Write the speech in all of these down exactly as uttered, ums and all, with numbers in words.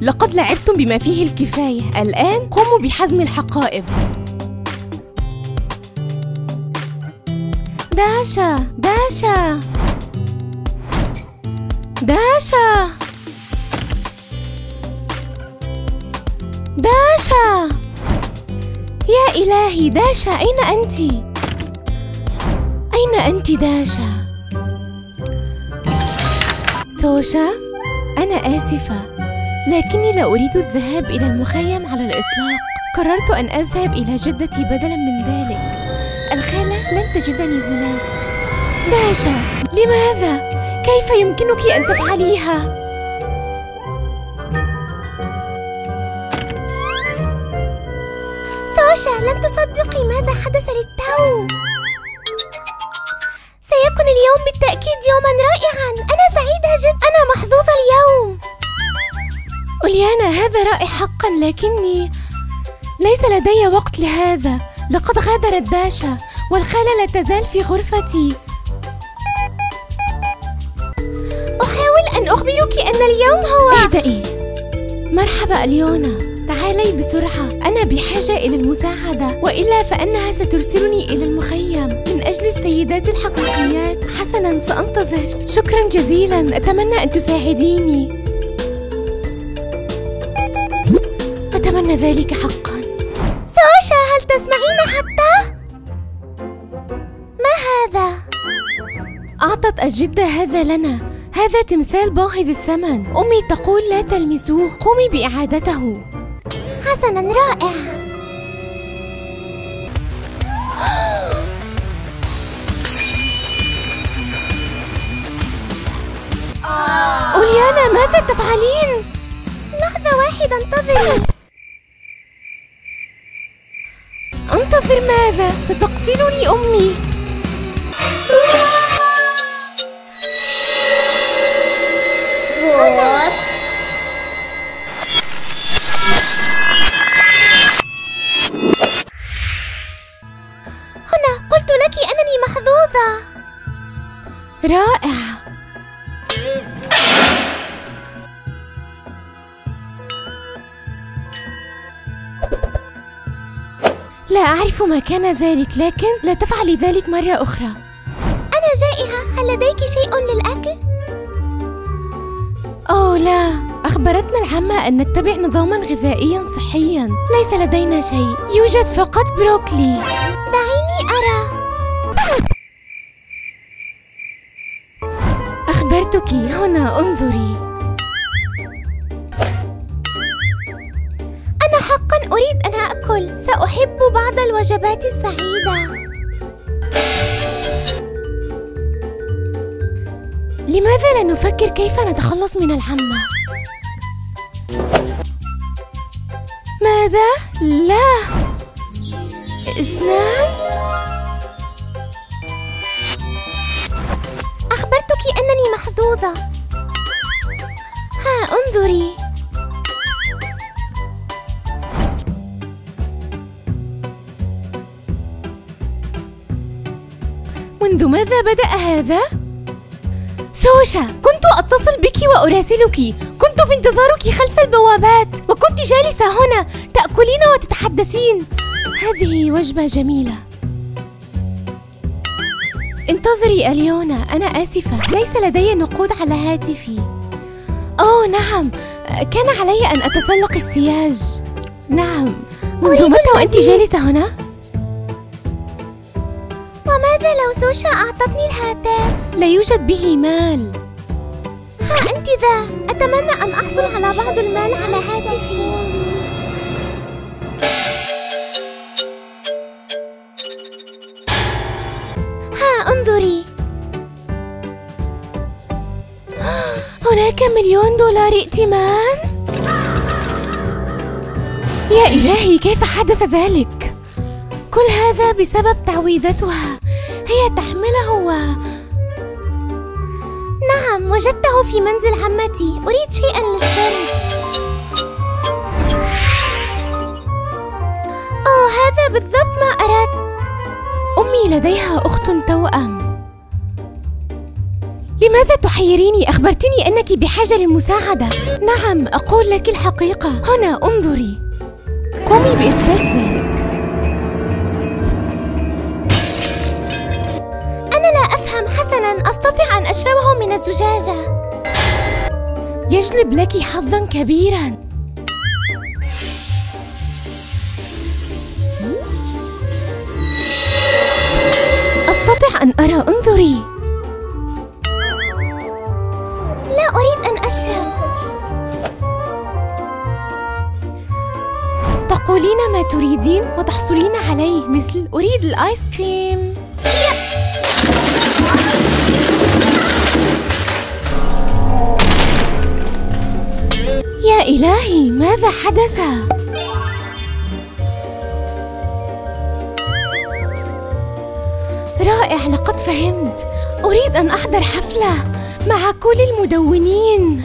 لقد لعبتم بما فيه الكفاية، الآن قوموا بحزم الحقائب. داشا داشا داشا داشا، يا إلهي داشا، أين أنتِ؟ أين أنتِ داشا؟ سوشا، أنا آسفة، لكني لا أريد الذهاب إلى المخيم على الإطلاق. قررت أن أذهب إلى جدتي بدلاً من ذلك. الخالة لن تجدني هناك. داشا، لماذا؟ كيف يمكنك أن تفعليها؟ سوشا، لن تصدقي ماذا حدث للتو. سيكون اليوم بالتأكيد يوماً رائعاً. أنا سعيدة جداً، أنا محظوظة اليوم. أوليانا، هذا رائع حقاً، لكني ليس لدي وقت لهذا. لقد غادرت داشا، والخالة لا تزال في غرفتي. أحاول أن أخبرك أن اليوم هو... اهدئي. مرحبا أليونا، تعالي بسرعة، أنا بحاجة إلى المساعدة، وإلا فإنها سترسلني إلى المخيم من أجل السيدات الحقيقيات. حسناً، سأنتظر. شكراً جزيلاً، أتمنى أن تساعديني. أتمنى ذلك حقاً. سوشا، هل تسمعين حتى؟ ما هذا؟ أعطت الجدة هذا لنا. هذا تمثال باهظ الثمن. أمي تقول لا تلمسوه، قومي بإعادته. حسناً، رائع. أوليانا، ماذا تفعلين؟ لحظة واحدة، انتظري. انتظر ماذا؟ ستقتلني أمي. هنا. هنا، قلت لك أنني محظوظة. رائع. لا أعرف ما كان ذلك، لكن لا تفعلي ذلك مرة أخرى. أنا جائعة، هل لديك شيء للأكل؟ أوه لا، أخبرتنا العمة أن نتبع نظاماً غذائياً صحياً. ليس لدينا شيء، يوجد فقط بروكلي. دعيني أرى. أخبرتك، هنا انظري. أنا حقاً أريد أن أكل. سأحب بعض الوجبات السعيدة. لماذا لا نفكر كيف نتخلص من العمة؟ ماذا؟ لا. إسلام؟ أخبرتك أنني محظوظة. ها، انظري. منذ ماذا بدأ هذا؟ سوشا، كنت أتصل بك وأراسلك. كنت في انتظارك خلف البوابات، وكنت جالسة هنا تأكلين وتتحدثين. هذه وجبة جميلة. انتظري أليونا، أنا آسفة، ليس لدي نقود على هاتفي. أوه نعم، كان علي أن أتسلق السياج. نعم، منذ متى وأنت جالسة هنا؟ وماذا لو سوشا أعطتني الهاتف؟ لا يوجد به مال. ها أنت ذا، أتمنى أن أحصل على بعض المال على هاتفي. ها انظري، هناك مليون دولار ائتمان. يا إلهي، كيف حدث ذلك؟ كل هذا بسبب تعويذتها. هي تحمله و... نعم، وجدته في منزل عمتي. أريد شيئا للشرب. أوه، هذا بالضبط ما أردت. أمي لديها أخت توأم. لماذا تحيريني؟ أخبرتني أنك بحاجة للمساعدة. نعم، أقول لك الحقيقة. هنا انظري، قومي بإثبات ذلك. أنا لا أفهم. حسناً، أستطيع أن أشربه من الزجاجة. يجلب لك حظاً كبيراً. أستطيع أن أرى. انظري. لا أريد أن أشرب. تقولين ما تريدين وتحصلين عليه، مثل أريد الآيس كريم. يا إلهي، ماذا حدث؟ رائع، لقد فهمت. أريد أن أحضر حفلة مع كل المدونين.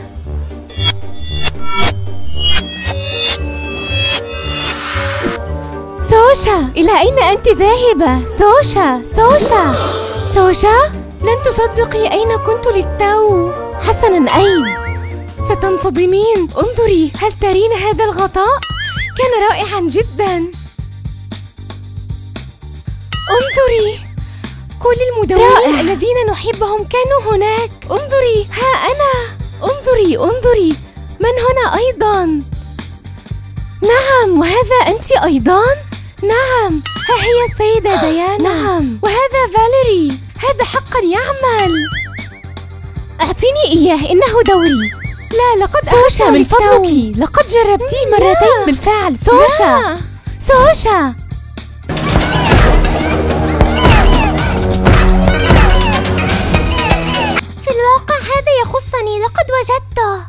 سوشا، إلى أين أنت ذاهبة؟ سوشا، سوشا، سوشا، لن تصدقي أين كنت للتو. حسناً، أين؟ ستنصدمين. انظري، هل ترين هذا الغطاء؟ كان رائعاً جداً. انظري، كل المدونين الذين نحبهم كانوا هناك. انظري، ها أنا. انظري، انظري، من هنا أيضاً؟ نعم، وهذا أنت أيضاً؟ نعم، ها هي السيدة ديانا. نعم، وهذا فاليري. هذا حقاً يعمل. أعطيني إياه، إنه دوري. لا، لقد سوشا، من فضلك، لقد جربتيه مرتين بالفعل. سوشا، لا. سوشا، في الواقع هذا يخصني، لقد وجدته.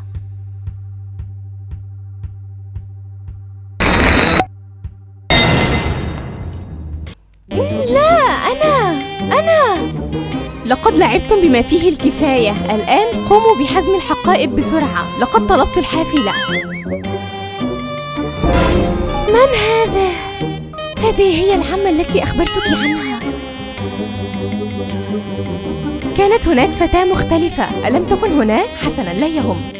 لا، أنا أنا لقد لعبتم بما فيه الكفاية. الآن قوموا بحزم الحقائب بسرعة. لقد طلبت الحافلة. من هذا؟ هذه هي العمة التي أخبرتك عنها. كانت هناك فتاة مختلفة، ألم تكن هناك؟ حسناً، لا يهم.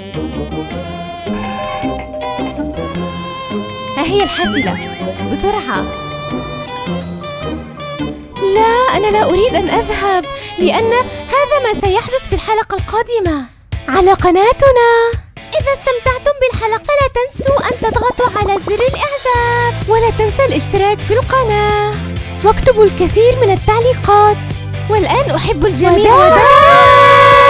ها هي الحافلة، بسرعة. لا، أنا لا أريد أن أذهب، لأن هذا ما سيحدث في الحلقة القادمة على قناتنا. إذا استمتعتم بالحلقة فلا تنسوا أن تضغطوا على زر الإعجاب، ولا تنسى الاشتراك في القناة، واكتبوا الكثير من التعليقات. والآن أحب الجميع. وداع.